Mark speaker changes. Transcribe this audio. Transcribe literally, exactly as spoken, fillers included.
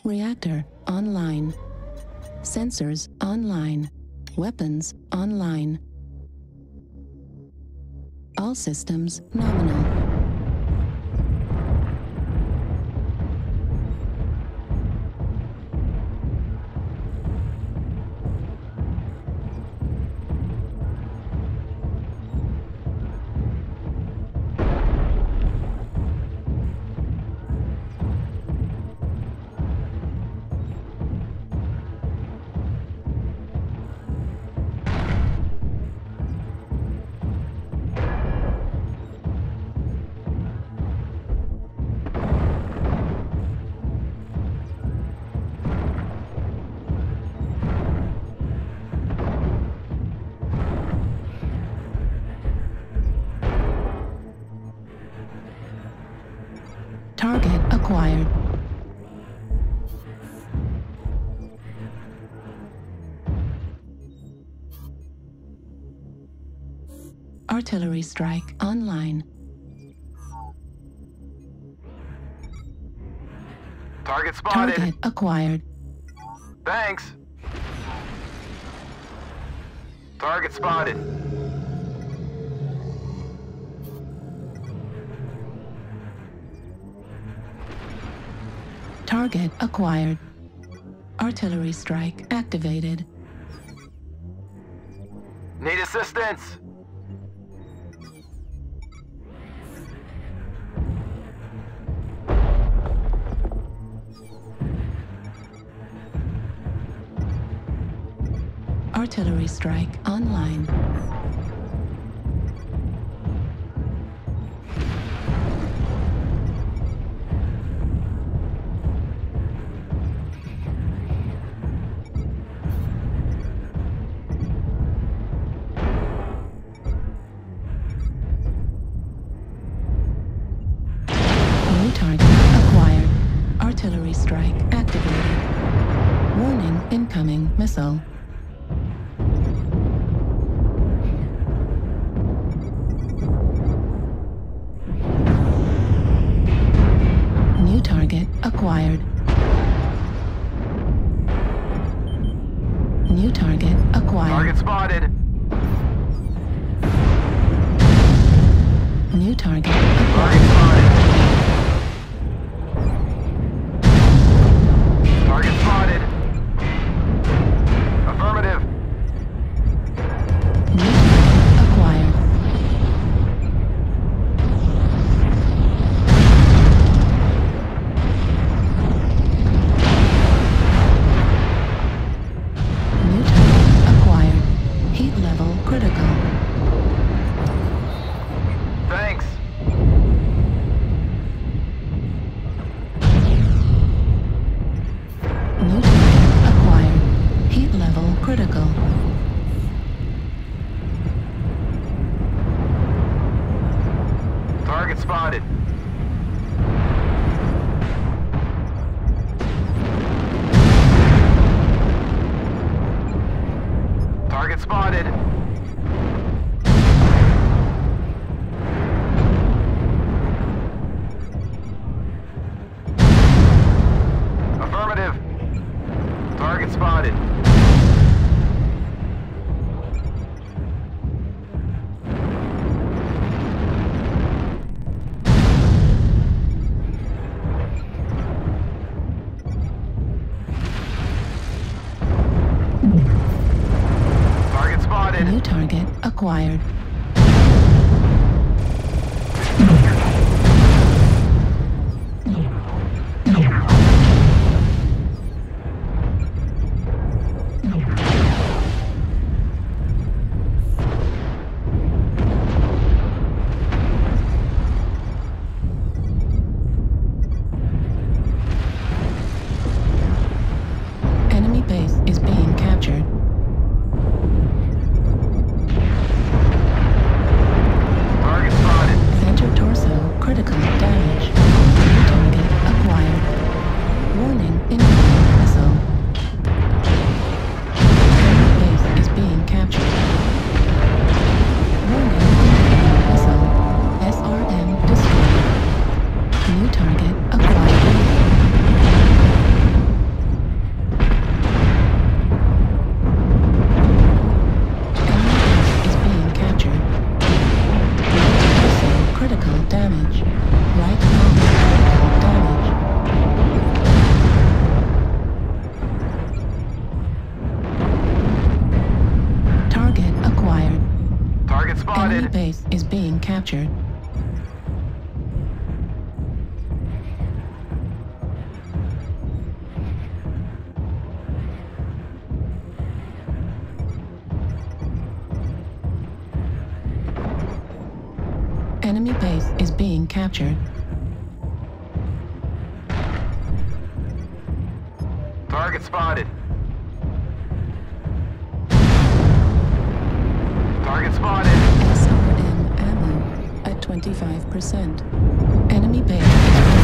Speaker 1: Reactor online. Sensors online. Weapons online. All systems nominal. Target acquired. Artillery strike online.
Speaker 2: Target spotted.
Speaker 1: Target acquired.
Speaker 2: Thanks. Target spotted.
Speaker 1: Target acquired. Artillery strike activated.
Speaker 2: Need assistance.
Speaker 1: Artillery strike online. New target acquired. Artillery strike activated. Warning, incoming missile. New target acquired. New target acquired.
Speaker 2: Target spotted.
Speaker 1: New target
Speaker 2: Target
Speaker 1: acquired.
Speaker 2: spotted. Target spotted. Affirmative.
Speaker 1: New target acquired. New target acquired. Heat level critical.
Speaker 2: Thanks.
Speaker 1: New target acquired. Heat level critical.
Speaker 2: Target spotted. Target spotted. Affirmative. Target spotted. Target spotted.
Speaker 1: New target acquired. Enemy base is being captured.
Speaker 2: spotted.
Speaker 1: base is being captured. Enemy base is being captured.
Speaker 2: Target spotted. Target spotted.
Speaker 1: S R M ammo at twenty-five percent. Enemy base is